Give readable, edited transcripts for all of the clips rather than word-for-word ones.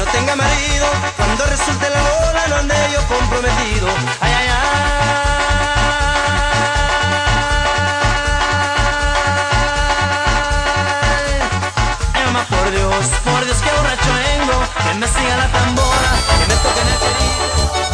tenga marido, cuando resulte la boda no ande yo comprometido. Ay, ay, ay. Ay, mamá, por Dios que borracho vengo, que me siga la tambora, que me toquen el querido.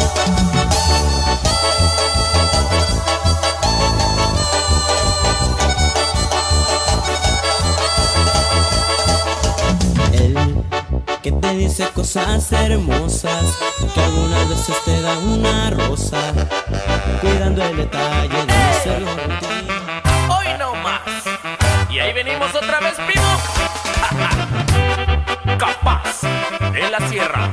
Que te dice cosas hermosas, que algunas veces te da una rosa, cuidando el detalle de hacerlo rutina. Hoy no más. Y ahí venimos otra vez, primo. Capaz de la sierra.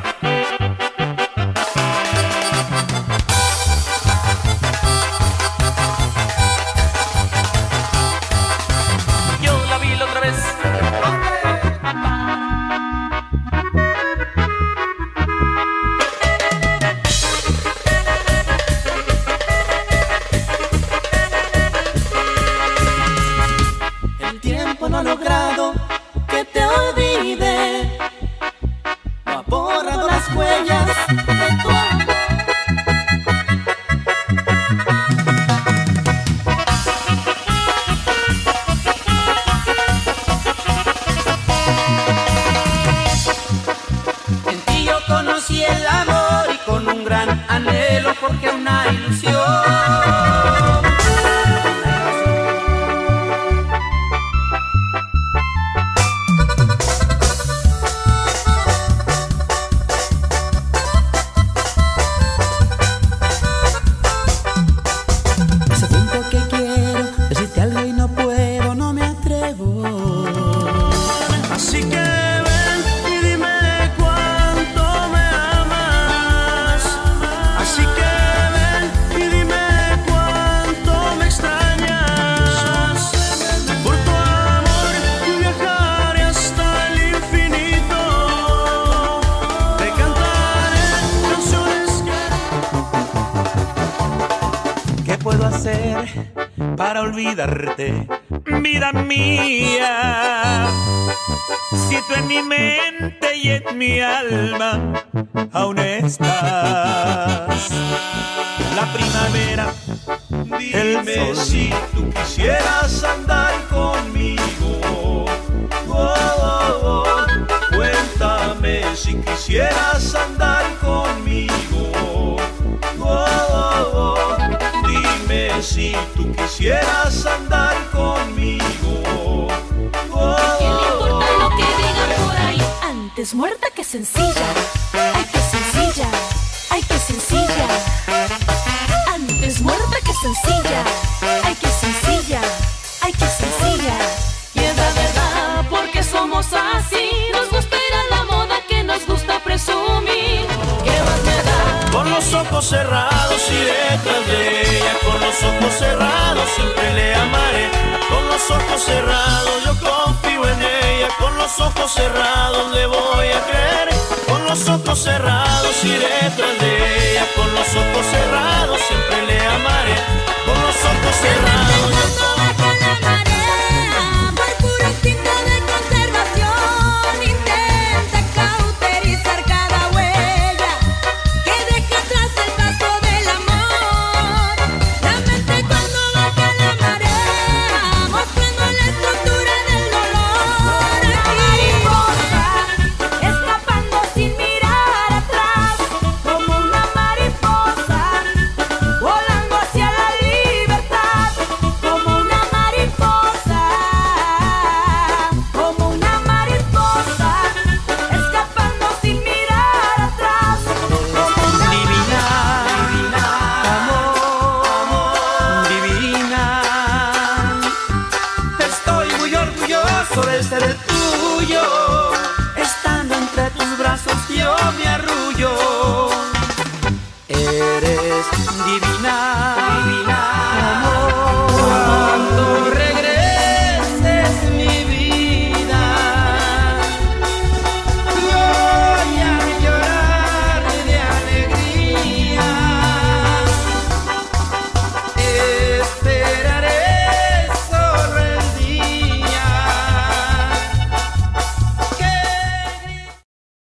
Yo la vi la otra vez. No ha logrado que te olvide, no ha borrado las huellas de tu amor. En ti yo conocí el amor y con un gran anhelo porque una ilusión. Para olvidarte, vida mía, si tú en mi mente y en mi alma aún estás. La primavera, dime si tú quisieras andar conmigo. Oh, oh, oh. Cuéntame si quisieras andar conmigo. Oh, oh, oh. Dime si tú quisieras andar conmigo. Oh, ¿qué le importa lo que digan por ahí? Antes muerta que sencilla. Ay, que sencilla. Ay, que sencilla. Antes muerta que sencilla. Ay, que sencilla. Ay, que sencilla. Y es la verdad porque somos así. Nos gusta ir a la moda que nos gusta presumir. ¿Qué más me da? con los ojos cerrados iré tras de ella. Con los ojos cerrados siempre le amaré. Con los ojos cerrados yo confío en ella. Con los ojos cerrados le voy a creer. Con los ojos cerrados iré tras de ella. Con los ojos cerrados siempre le amaré.